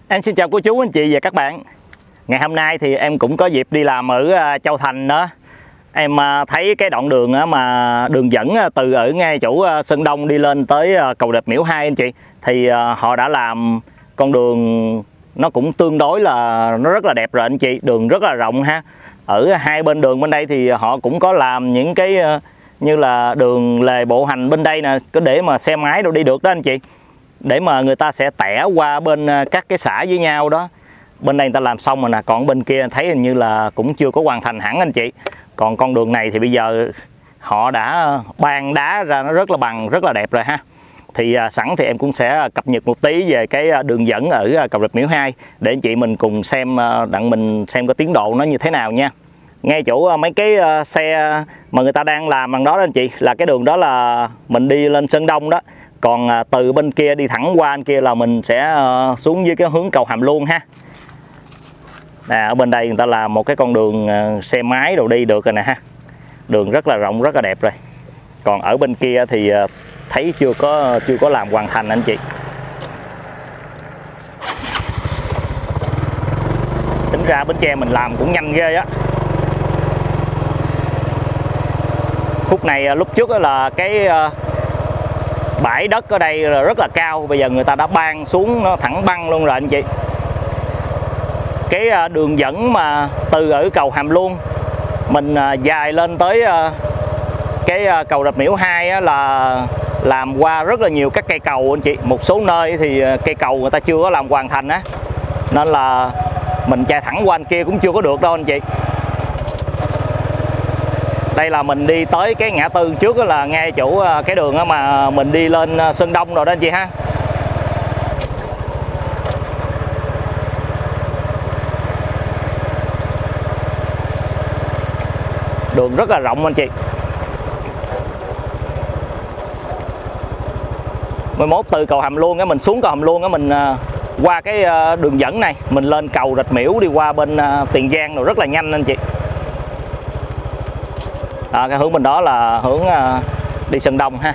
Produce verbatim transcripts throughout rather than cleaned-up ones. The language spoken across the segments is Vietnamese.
Em xin chào cô chú, anh chị và các bạn. Ngày hôm nay thì em cũng có dịp đi làm ở Châu Thành đó. Em thấy cái đoạn đường mà đường dẫn từ ở ngay chỗ Sơn Đông đi lên tới cầu Rạch Miễu hai anh chị, thì họ đã làm con đường nó cũng tương đối là nó rất là đẹp rồi anh chị, đường rất là rộng ha. Ở hai bên đường bên đây thì họ cũng có làm những cái như là đường lề bộ hành bên đây nè, có để mà xe máy đâu đi được đó anh chị, để mà người ta sẽ tẻ qua bên các cái xã với nhau đó. Bên đây người ta làm xong rồi nè, còn bên kia thấy hình như là cũng chưa có hoàn thành hẳn anh chị. Còn con đường này thì bây giờ họ đã ban đá ra nó rất là bằng, rất là đẹp rồi ha. Thì à, sẵn thì em cũng sẽ cập nhật một tí về cái đường dẫn ở cầu Rạch Miễu hai để anh chị mình cùng xem, đặng mình xem cái tiến độ nó như thế nào nha. Ngay chỗ mấy cái xe mà người ta đang làm bằng đó đó anh chị, là cái đường đó là mình đi lên Sơn Đông đó. Còn từ bên kia đi thẳng qua anh kia là mình sẽ xuống dưới cái hướng cầu Hàm Luông ha. À, ở bên đây người ta làm một cái con đường xe máy đồ đi được rồi nè ha. Đường rất là rộng, rất là đẹp rồi. Còn ở bên kia thì thấy chưa có chưa có làm hoàn thành anh chị. Tính ra Bến Tre mình làm cũng nhanh ghê á. Khúc này lúc trước là cái bãi đất ở đây là rất là cao, bây giờ người ta đã ban xuống nó thẳng băng luôn rồi anh chị. Cái đường dẫn mà từ ở cầu Hàm Luông mình dài lên tới cái cầu Rạch Miễu hai là làm qua rất là nhiều các cây cầu anh chị. Một số nơi thì cây cầu người ta chưa có làm hoàn thành á, nên là mình chạy thẳng qua anh kia cũng chưa có được đâu anh chị. Đây là mình đi tới cái ngã tư trước là ngay chỗ cái đường mà mình đi lên Sơn Đông rồi đó anh chị ha. Đường rất là rộng anh chị. mười mốt từ cầu Hàm Luông á, mình xuống cầu Hàm Luông á, mình qua cái đường dẫn này mình lên cầu Rạch Miễu đi qua bên Tiền Giang rồi rất là nhanh anh chị. À, cái hướng bên đó là hướng uh, đi Sơn Đông ha.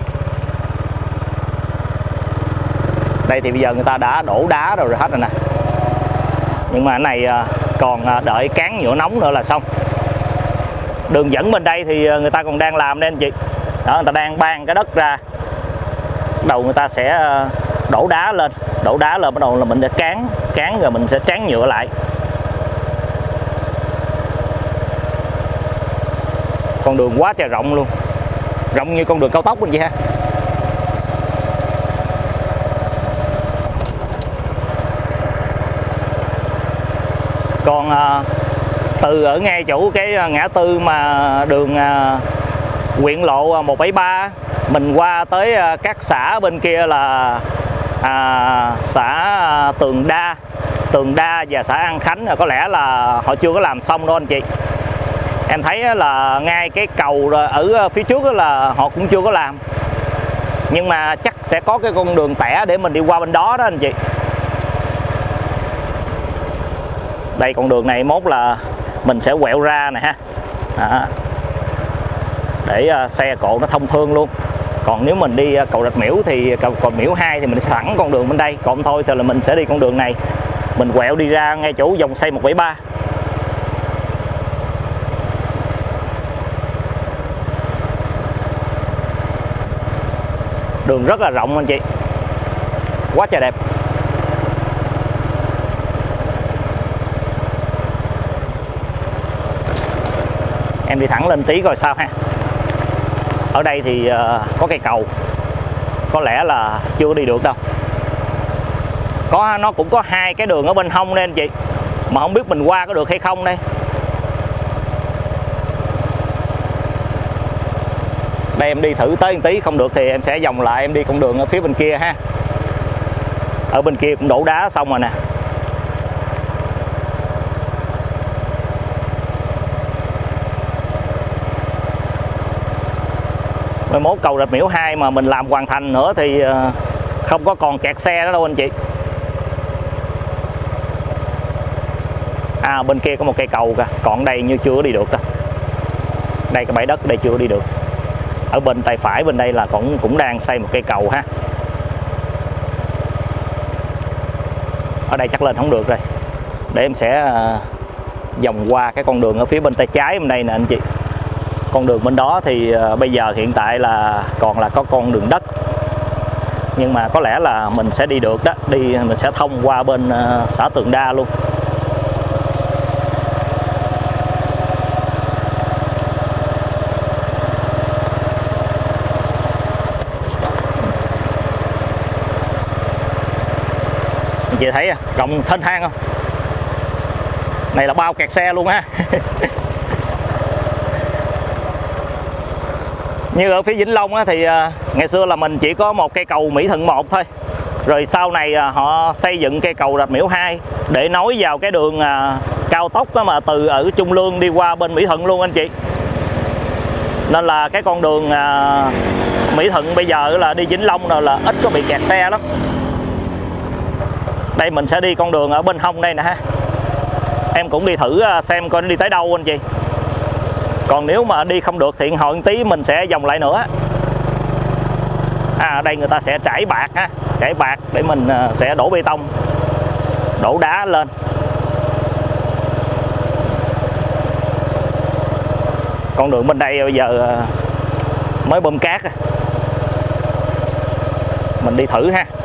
Đây thì bây giờ người ta đã đổ đá rồi, rồi hết rồi nè. Nhưng mà cái này uh, còn uh, đợi cán nhựa nóng nữa là xong. Đường dẫn bên đây thì người ta còn đang làm đây anh chị. Đó, người ta đang ban cái đất ra. Bắt đầu người ta sẽ uh, đổ đá lên, đổ đá lên bắt đầu là mình sẽ cán, cán rồi mình sẽ tráng nhựa lại. Con đường quá trời rộng luôn, rộng như con đường cao tốc anh chị ha. Còn à, từ ở ngay chỗ cái ngã tư mà đường à, huyện lộ một bảy ba mình qua tới à, các xã bên kia là à, xã Tường Đa, Tường Đa và xã An Khánh, có lẽ là họ chưa có làm xong đâu anh chị. Em thấy là ngay cái cầu ở phía trước là họ cũng chưa có làm, nhưng mà chắc sẽ có cái con đường tẻ để mình đi qua bên đó đó anh chị. Đây con đường này mốt là mình sẽ quẹo ra nè ha. Đó. Để xe cộ nó thông thương luôn. Còn nếu mình đi cầu Rạch Miễu thì cầu Rạch Miễu hai thì mình sẵn con đường bên đây, còn thôi thì là mình sẽ đi con đường này, mình quẹo đi ra ngay chỗ dòng xây một bảy ba. Đường rất là rộng anh chị, quá trời đẹp. Em đi thẳng lên tí coi sao ha. Ở đây thì uh, có cây cầu, có lẽ là chưa đi được đâu. Có nó cũng có hai cái đường ở bên hông đây anh chị, mà không biết mình qua có được hay không đây. Đây em đi thử tới một tí, không được thì em sẽ vòng lại em đi con đường ở phía bên kia ha. Ở bên kia cũng đổ đá xong rồi nè. mười mốt cầu Rạch Miễu hai mà mình làm hoàn thành nữa thì không có còn kẹt xe đó đâu anh chị. À, bên kia có một cây cầu kìa, còn đây như chưa đi được đâu. Đây cái bãi đất đây chưa đi được. Ở bên tay phải bên đây là cũng cũng đang xây một cây cầu ha. ở đây chắc lên không được rồi, để em sẽ vòng qua cái con đường ở phía bên tay trái bên đây nè anh chị. Con đường bên đó thì bây giờ hiện tại là còn là có con đường đất, nhưng mà có lẽ là mình sẽ đi được đó, đi mình sẽ thông qua bên xã Tường Đa luôn. Anh chị thấy rộng thênh thang không? Này là bao kẹt xe luôn ha. Như ở phía Vĩnh Long á, thì ngày xưa là mình chỉ có một cây cầu Mỹ Thuận một thôi. Rồi sau này họ xây dựng cây cầu Rạch Miễu hai để nối vào cái đường cao tốc đó mà từ ở Trung Lương đi qua bên Mỹ Thuận luôn anh chị. Nên là cái con đường Mỹ Thuận bây giờ là đi Vĩnh Long rồi là ít có bị kẹt xe lắm. Đây mình sẽ đi con đường ở bên hông đây nè ha. Em cũng đi thử xem coi nó đi tới đâu anh chị. Còn nếu mà đi không được thì hồi tí mình sẽ vòng lại nữa. À, ở đây người ta sẽ trải bạt ha, trải bạt để mình sẽ đổ bê tông, đổ đá lên. Con đường bên đây bây giờ mới bơm cát, mình đi thử ha.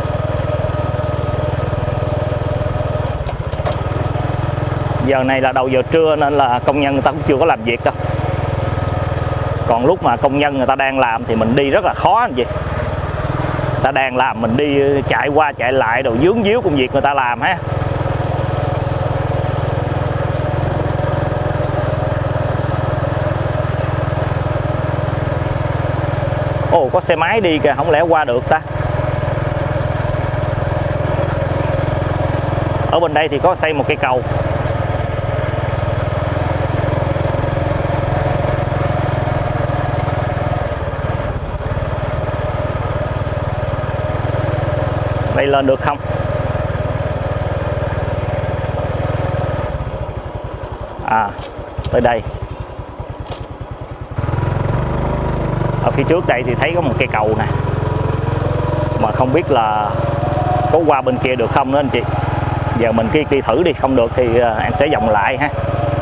Giờ này là đầu giờ trưa nên là công nhân người ta cũng chưa có làm việc đâu. Còn lúc mà công nhân người ta đang làm thì mình đi rất là khó anh chị. Người ta đang làm mình đi chạy qua chạy lại đồ vướng víu công việc người ta làm ha. Ồ, có xe máy đi kìa, không lẽ qua được ta. Ở bên đây thì có xây một cây cầu. Đây lên được không? À, tới đây. Ở phía trước đây thì thấy có một cây cầu nè, mà không biết là có qua bên kia được không nữa anh chị. Giờ mình đi, đi thử đi, không được thì em sẽ vòng lại ha.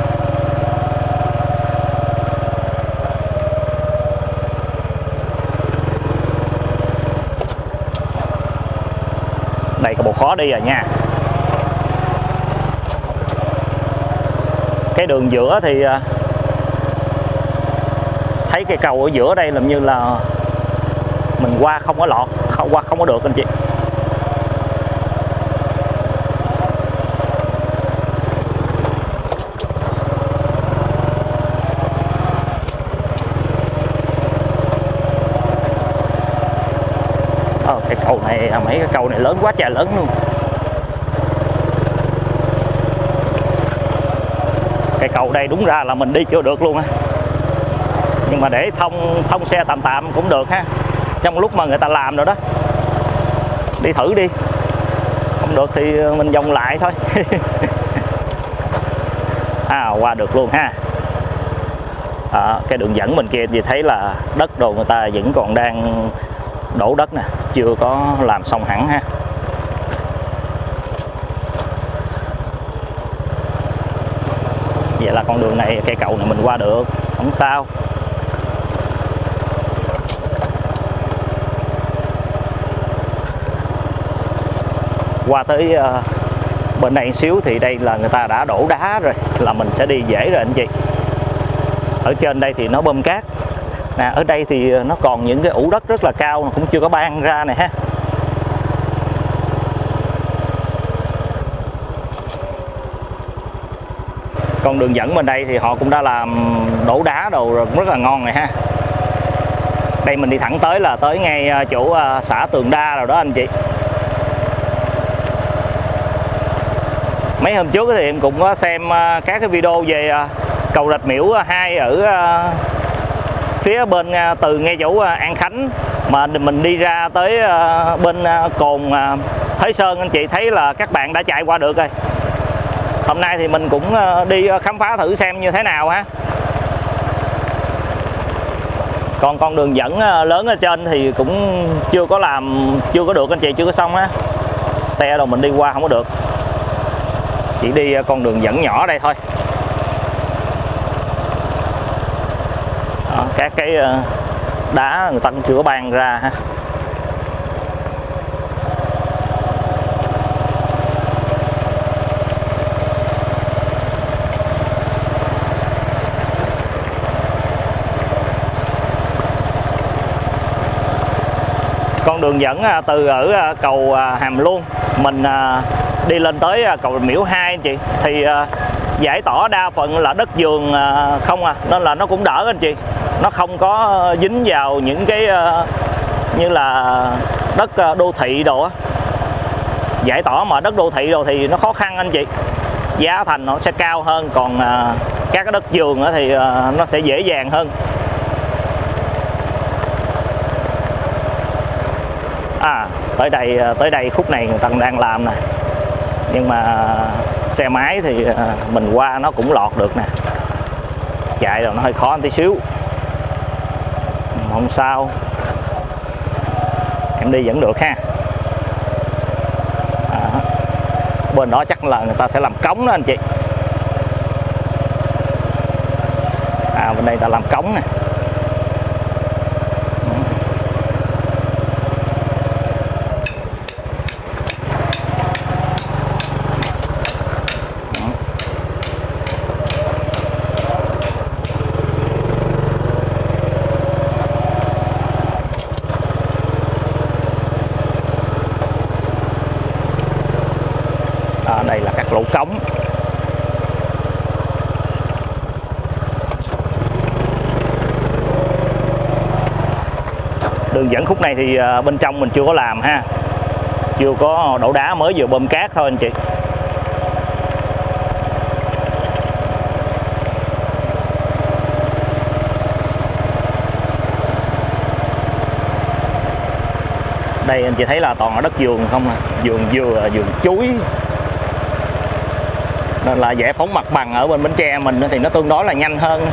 Đây có bộ khó đi rồi nha. Cái đường giữa thì thấy cây cầu ở giữa đây làm như là mình qua không có lọt, không qua không có được anh chị. Ờ, cái cầu này, mấy cái cầu này lớn quá trời lớn luôn. Cái cầu đây đúng ra là mình đi chưa được luôn á. Nhưng mà để thông thông xe tạm tạm cũng được ha. Trong lúc mà người ta làm rồi đó. Đi thử đi. Không được thì mình vòng lại thôi. À, qua được luôn ha. À, cái đường dẫn bên kia thì thấy là đất đồ người ta vẫn còn đang đổ đất nè, chưa có làm xong hẳn ha. Vậy là con đường này, cây cầu này mình qua được, không sao. Qua tới uh, bên này xíu thì đây là người ta đã đổ đá rồi, là mình sẽ đi dễ rồi anh chị. Ở trên đây thì nó bơm cát nè, ở đây thì nó còn những cái ủ đất rất là cao mà cũng chưa có ban ra này ha. Con đường dẫn bên đây thì họ cũng đã làm đổ đá đồ rồi, cũng rất là ngon này ha. Đây mình đi thẳng tới là tới ngay chỗ xã Tường Đa rồi đó anh chị. Mấy hôm trước thì em cũng có xem các cái video về cầu Rạch Miễu hai ở phía bên từ ngay chỗ An Khánh mà mình đi ra tới bên cồn Thới Sơn, anh chị thấy là các bạn đã chạy qua được rồi. Hôm nay thì mình cũng đi khám phá thử xem như thế nào ha. Còn con đường dẫn lớn ở trên thì cũng chưa có làm, chưa có được anh chị, chưa có xong á. Xe rồi mình đi qua không có được. chỉ đi con đường dẫn nhỏ đây thôi. Đó, các cái đá người ta cũng chưa có ban ra ha. Con đường dẫn từ ở cầu Hàm Luông mình đi lên tới cầu Rạch Miễu hai anh chị, thì giải tỏa đa phần là đất vườn không à, nên là nó cũng đỡ anh chị, nó không có dính vào những cái như là đất đô thị đồ á. Giải tỏa mà đất đô thị đồ thì nó khó khăn anh chị, giá thành nó sẽ cao hơn, còn các cái đất vườn thì nó sẽ dễ dàng hơn. À, tới đây tới đây khúc này người ta đang làm nè, nhưng mà xe máy thì mình qua nó cũng lọt được nè, chạy rồi nó hơi khó một tí xíu, không sao, em đi vẫn được ha. À, bên đó chắc là người ta sẽ làm cống đó anh chị. À, bên đây ta làm cống nè. À, đây là các lỗ cống. Đường dẫn khúc này thì bên trong mình chưa có làm ha, chưa có đổ đá, mới vừa bơm cát thôi anh chị. Đây anh chị thấy là toàn là đất vườn không à, vườn dừa, vườn chuối, nên là giải phóng mặt bằng ở bên Bến Tre mình thì nó tương đối là nhanh hơn.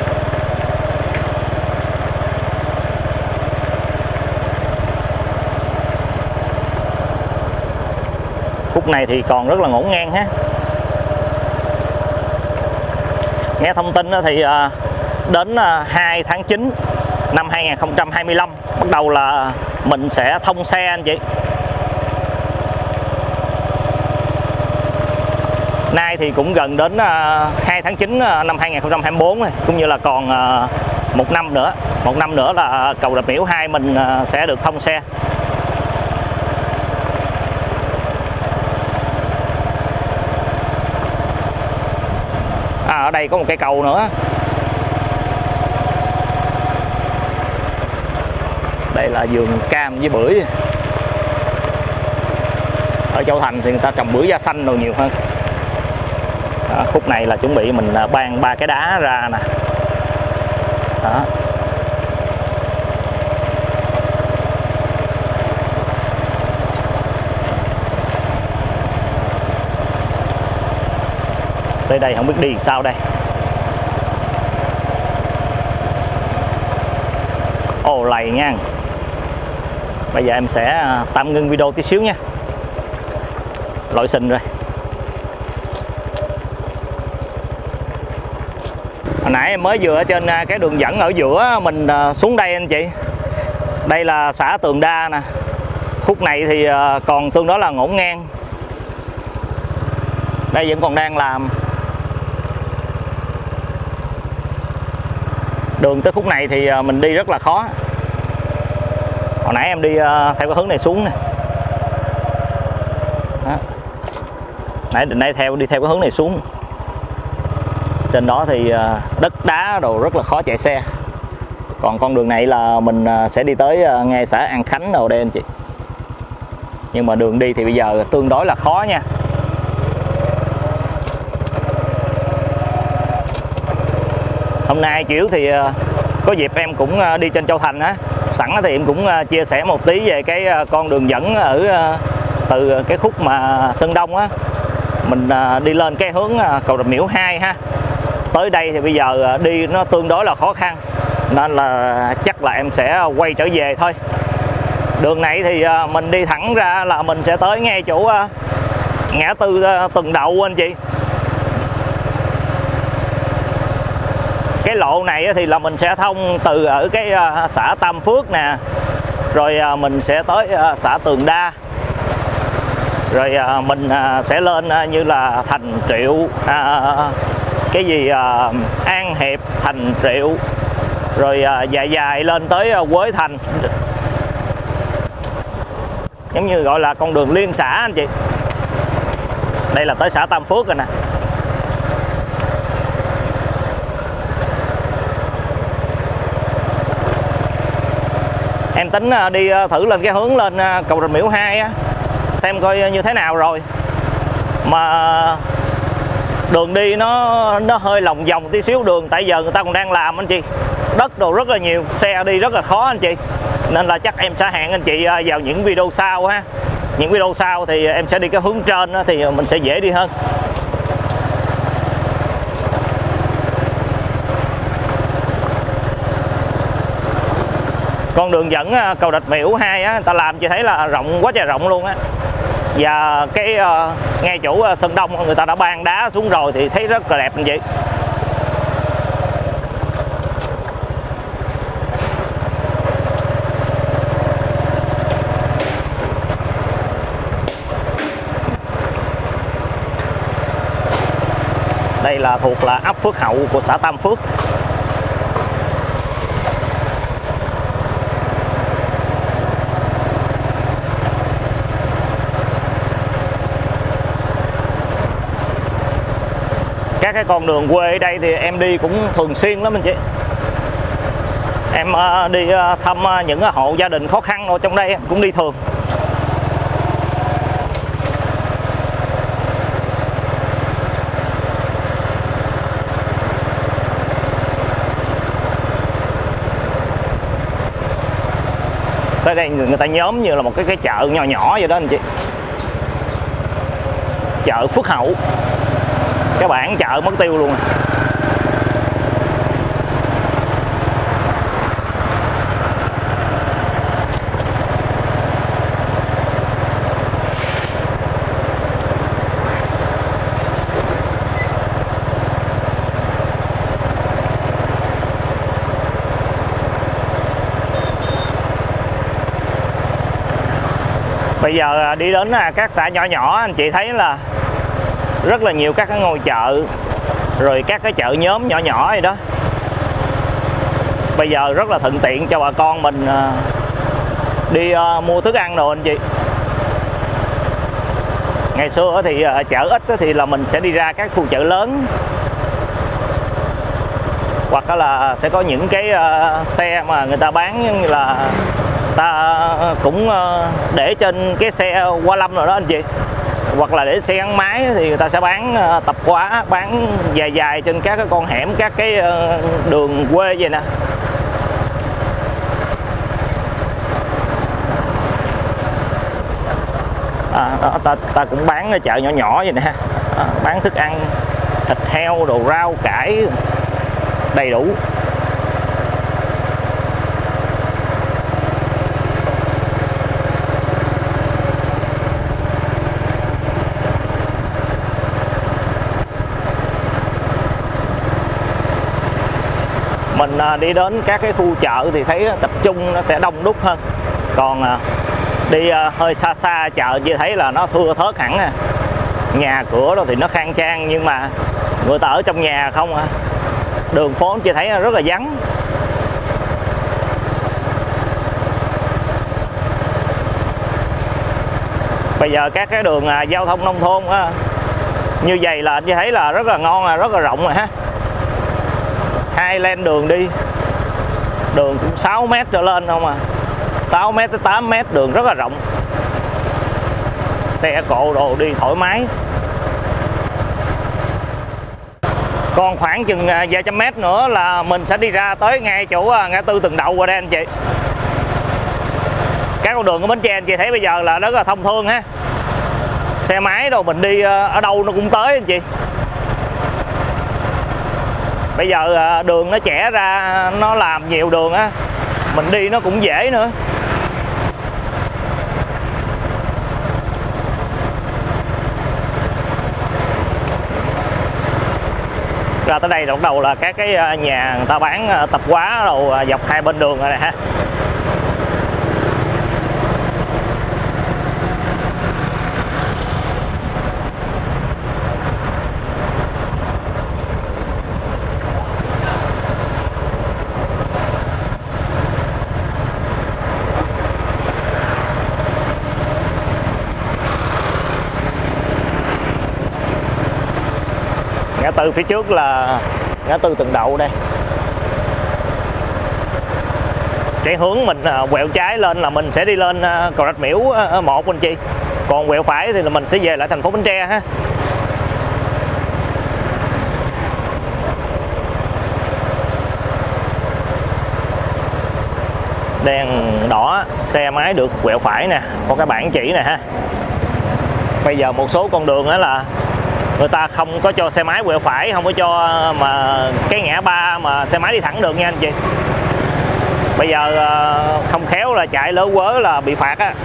Khúc này thì còn rất là ngổn ngang ha. Nghe thông tin thì đến hai tháng chín năm hai nghìn không trăm hai mươi lăm bắt đầu là mình sẽ thông xe anh chị. Nay thì cũng gần đến hai tháng chín năm hai nghìn không trăm hai mươi tư rồi, cũng như là còn một năm nữa, một năm nữa là cầu Rạch Miễu hai mình sẽ được thông xe. À, ở đây có một cây cầu nữa. Đây là vườn cam với bưởi. Ở Châu Thành thì người ta trồng bưởi da xanh đồ nhiều hơn. Đó, khúc này là chuẩn bị mình ban ba cái đá ra nè. Đó. Tới đây không biết đi sao đây. Ồ lầy nha. Bây giờ em sẽ tạm ngưng video tí xíu nha. Lội sình rồi. Hồi nãy em mới vừa ở trên cái đường dẫn ở giữa mình xuống đây anh chị. Đây là xã Tường Đa nè. Khúc này thì còn tương đối là ngổn ngang. Đây vẫn còn đang làm. Đường tới khúc này thì mình đi rất là khó. Hồi nãy em đi theo cái hướng này xuống nè. Đó. Nãy định đây theo đi theo cái hướng này xuống. Trên đó thì đất đá đồ rất là khó chạy xe. Còn con đường này là mình sẽ đi tới ngay xã An Khánh đồ đây anh chị. Nhưng mà đường đi thì bây giờ tương đối là khó nha. Hôm nay chiều thì có dịp em cũng đi trên Châu Thành á, sẵn thì em cũng chia sẻ một tí về cái con đường dẫn ở từ cái khúc mà Sơn Đông á, mình đi lên cái hướng cầu Rạch Miễu hai ha. Tới đây thì bây giờ đi nó tương đối là khó khăn, nên là chắc là em sẽ quay trở về thôi. Đường này thì mình đi thẳng ra là mình sẽ tới ngay chỗ ngã tư Tuần Đậu anh chị. Cái lộ này thì là mình sẽ thông từ ở cái xã Tam Phước nè, rồi mình sẽ tới xã Tường Đa, rồi mình sẽ lên như là Thành Triệu, cái gì An Hiệp, Thành Triệu, rồi dài dài lên tới Quế Thành, giống như gọi là con đường liên xã anh chị. Đây là tới xã Tam Phước rồi nè. Em tính đi thử lên cái hướng lên cầu Rạch Miễu hai á, xem coi như thế nào rồi. Mà đường đi nó nó hơi lòng vòng tí xíu đường, tại giờ người ta còn đang làm anh chị. Đất đồ rất là nhiều, xe đi rất là khó anh chị. Nên là chắc em sẽ hẹn anh chị vào những video sau ha. Những video sau thì em sẽ đi cái hướng trên đó, thì mình sẽ dễ đi hơn. Con đường dẫn cầu Rạch Miễu hai á, người ta làm chị thấy là rộng quá trời rộng luôn á. Và cái uh, ngay chỗ uh, Sơn Đông người ta đã ban đá xuống rồi thì thấy rất là đẹp anh chị. Đây là thuộc là ấp Phước Hậu của xã Tam Phước. Các cái con đường quê ở đây thì em đi cũng thường xuyên lắm anh chị. Em đi thăm những hộ gia đình khó khăn ở trong đây em cũng đi thường. Tới đây người ta nhóm như là một cái cái chợ nhỏ nhỏ vậy đó anh chị. Chợ Phước Hậu. Cái bảng chợ mất tiêu luôn. Bây giờ đi đến các xã nhỏ nhỏ anh chị thấy là rất là nhiều các cái ngôi chợ, rồi các cái chợ nhóm nhỏ nhỏ vậy đó. Bây giờ rất là thuận tiện cho bà con mình đi mua thức ăn đồ anh chị. Ngày xưa thì chợ ít thì là mình sẽ đi ra các khu chợ lớn, hoặc là sẽ có những cái xe mà người ta bán như là ta cũng để trên cái xe qua lâm rồi đó anh chị, hoặc là để xe gắn máy thì người ta sẽ bán tập hóa, bán dài dài trên các cái con hẻm, các cái đường quê vậy nè. À, đó, ta, ta cũng bán ở chợ nhỏ nhỏ vậy nè, à, bán thức ăn, thịt heo, đồ rau cải đầy đủ. Mình đi đến các cái khu chợ thì thấy tập trung nó sẽ đông đúc hơn. Còn đi hơi xa xa chợ chỉ thấy là nó thưa thớt hẳn à. Nhà cửa đâu thì nó khang trang, nhưng mà người ta ở trong nhà không à. Đường phố chỉ thấy rất là vắng. Bây giờ các cái đường giao thông nông thôn á, như vậy là anh chỉ thấy là rất là ngon, rất là rộng rồi ha. Hai lane đường đi, đường cũng sáu mét trở lên không à, sáu mét tới tám mét, đường rất là rộng, xe cộ đồ đi thoải mái. Còn khoảng chừng vài trăm mét nữa là mình sẽ đi ra tới ngay chỗ ngã tư Tuần Đậu qua đây anh chị. Các con đường của Bến Tre anh chị thấy bây giờ là rất là thông thương ha, xe máy đồ mình đi ở đâu nó cũng tới anh chị. Bây giờ đường nó chẻ ra, nó làm nhiều đường á, mình đi nó cũng dễ nữa. ra tới đây bắt đầu là các cái nhà người ta bán tạp hóa rồi dọc hai bên đường rồi nè ha. Ngã tư phía trước là ngã tư Từng Đậu đây. Cái hướng mình quẹo trái lên là mình sẽ đi lên cầu Rạch Miễu một anh chị. Còn quẹo phải thì là mình sẽ về lại thành phố Bến Tre ha. Đèn đỏ xe máy được quẹo phải nè, có cái bảng chỉ nè ha. Bây giờ một số con đường đó là người ta không có cho xe máy quẹo phải, không có cho mà cái ngã ba mà xe máy đi thẳng được nha anh chị. Bây giờ không khéo là chạy lớ quớ là bị phạt á.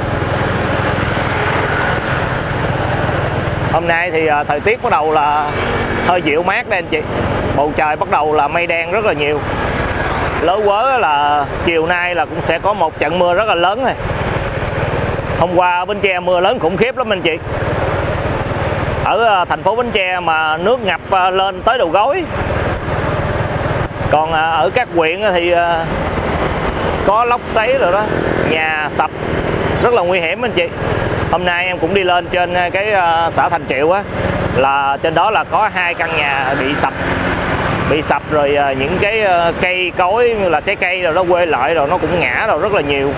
Hôm nay thì thời tiết bắt đầu là hơi dịu mát đây anh chị. Bầu trời bắt đầu là mây đen rất là nhiều. Lớ quớ là chiều nay là cũng sẽ có một trận mưa rất là lớn này. Hôm qua ở Bến Tre mưa lớn khủng khiếp lắm anh chị. Ở thành phố Bến Tre mà nước ngập lên tới đầu gối. Còn ở các huyện thì có lốc xoáy rồi đó, nhà sập rất là nguy hiểm anh chị. Hôm nay em cũng đi lên trên cái xã Thành Triệu á, là trên đó là có hai căn nhà bị sập bị sập rồi những cái cây cối như là trái cây rồi nó quê lại rồi nó cũng ngã rồi rất là nhiều.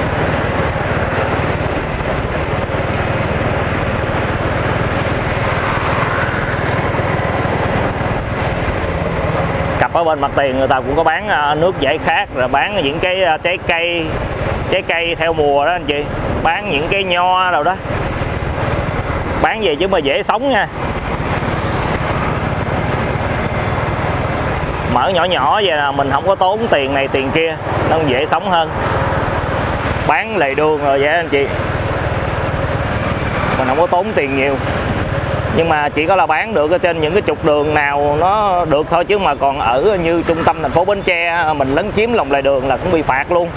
Ở bên mặt tiền người ta cũng có bán nước giải khát, rồi bán những cái trái cây trái cây theo mùa đó anh chị, bán những cái nho đâu đó, bán về chứ mà dễ sống nha. Mở nhỏ nhỏ vậy là mình không có tốn tiền này tiền kia, nó dễ sống hơn. Bán lề đường rồi vậy anh chị, mình không có tốn tiền nhiều. Nhưng mà chỉ có là bán được ở trên những cái trục đường nào nó được thôi, chứ mà còn ở như trung tâm thành phố Bến Tre mình lấn chiếm lòng lề đường là cũng bị phạt luôn.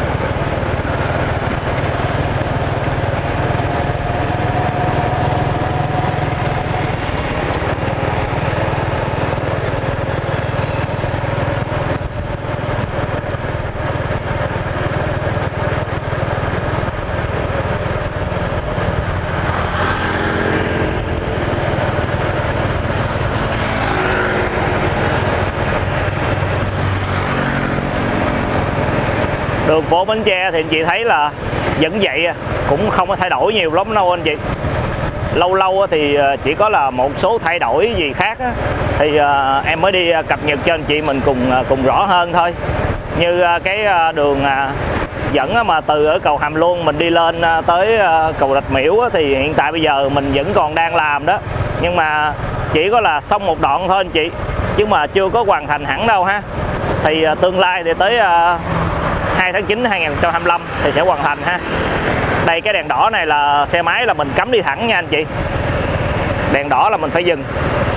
Đường phố Bến Tre thì anh chị thấy là vẫn vậy, cũng không có thay đổi nhiều lắm đâu anh chị. Lâu lâu thì chỉ có là một số thay đổi gì khác á, thì em mới đi cập nhật cho anh chị mình cùng cùng rõ hơn thôi. Như cái đường dẫn mà từ ở cầu Hàm Luông mình đi lên tới cầu Rạch Miễu thì hiện tại bây giờ mình vẫn còn đang làm đó, nhưng mà chỉ có là xong một đoạn thôi anh chị, chứ mà chưa có hoàn thành hẳn đâu ha. Thì tương lai thì tới hai tháng chín năm hai nghìn không trăm hai mươi lăm thì sẽ hoàn thành ha. Đây cái đèn đỏ này là xe máy là mình cấm đi thẳng nha anh chị. Đèn đỏ là mình phải dừng.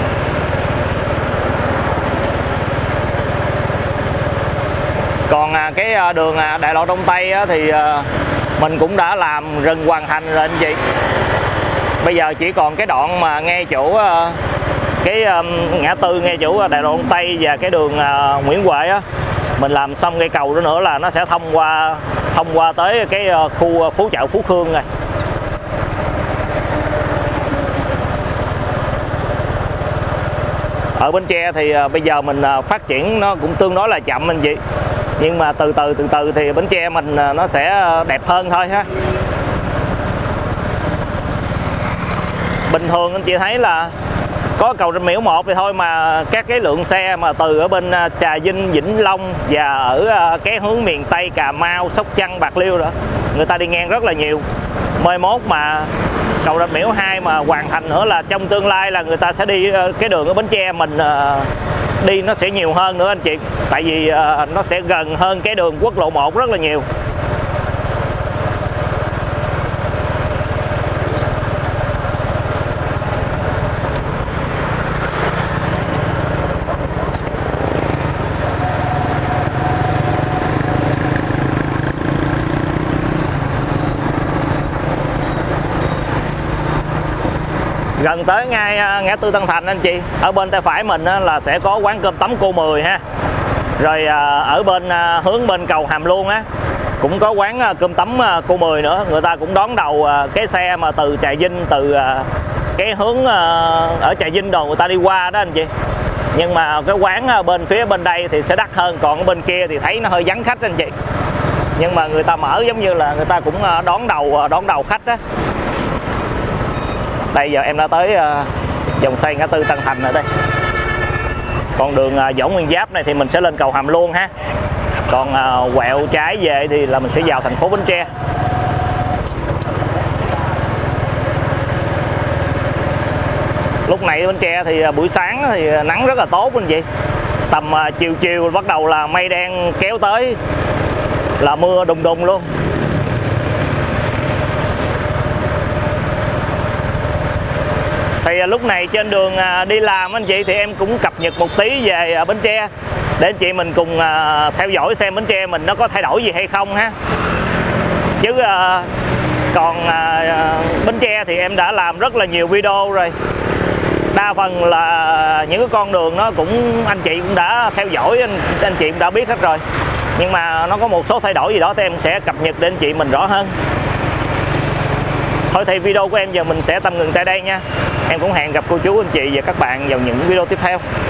Còn cái đường đại lộ Đông Tây thì mình cũng đã làm gần hoàn thành rồi anh chị. Bây giờ chỉ còn cái đoạn mà ngay chỗ cái ngã tư ngay chỗ đại lộ Đông Tây và cái đường Nguyễn Huệ á, mình làm xong cây cầu đó nữa là nó sẽ thông qua thông qua tới cái khu phố chợ Phú Khương rồi. Ở Bến Tre thì bây giờ mình phát triển nó cũng tương đối là chậm anh chị, nhưng mà từ từ từ từ thì Bến Tre mình nó sẽ đẹp hơn thôi ha. Bình thường anh chị thấy là có cầu Rạch Miễu một thì thôi mà các cái lượng xe mà từ ở bên Trà Vinh, Vĩnh Long và ở cái hướng miền Tây Cà Mau, Sóc Trăng, Bạc Liêu đó, người ta đi ngang rất là nhiều. Mai mốt mà cầu Rạch Miễu hai mà hoàn thành nữa là trong tương lai là người ta sẽ đi cái đường ở Bến Tre mình đi nó sẽ nhiều hơn nữa anh chị, tại vì nó sẽ gần hơn cái đường quốc lộ một rất là nhiều. Gần tới ngay ngã tư Tân Thành anh chị. Ở bên tay phải mình là sẽ có quán cơm tấm cô Mười ha. Rồi ở bên hướng bên cầu Hàm Luông á cũng có quán cơm tấm cô Mười nữa. Người ta cũng đón đầu cái xe mà từ Trà Vinh, từ cái hướng ở Trà Vinh đồ người ta đi qua đó anh chị. Nhưng mà cái quán bên phía bên đây thì sẽ đắt hơn, còn ở bên kia thì thấy nó hơi vắng khách anh chị. Nhưng mà người ta mở giống như là người ta cũng đón đầu đón đầu khách á. Đây giờ em đã tới vòng xoay ngã tư Tân Thành rồi đây. Con đường Võ Nguyên Giáp này thì mình sẽ lên cầu Hàm Luông ha. Còn quẹo trái về thì là mình sẽ vào thành phố Bến Tre. Lúc này Bến Tre thì buổi sáng thì nắng rất là tốt anh chị. Tầm chiều chiều bắt đầu là mây đen kéo tới, là mưa đùng đùng luôn. Thì lúc này trên đường đi làm anh chị thì em cũng cập nhật một tí về Bến Tre để anh chị mình cùng theo dõi xem Bến Tre mình nó có thay đổi gì hay không ha. Chứ còn Bến Tre thì em đã làm rất là nhiều video rồi. Đa phần là những cái con đường nó cũng anh chị cũng đã theo dõi, anh, anh chị cũng đã biết hết rồi. Nhưng mà nó có một số thay đổi gì đó thì em sẽ cập nhật để anh chị mình rõ hơn. Thôi thì video của em giờ mình sẽ tạm ngừng tại đây nha. Em cũng hẹn gặp cô chú anh chị và các bạn vào những video tiếp theo.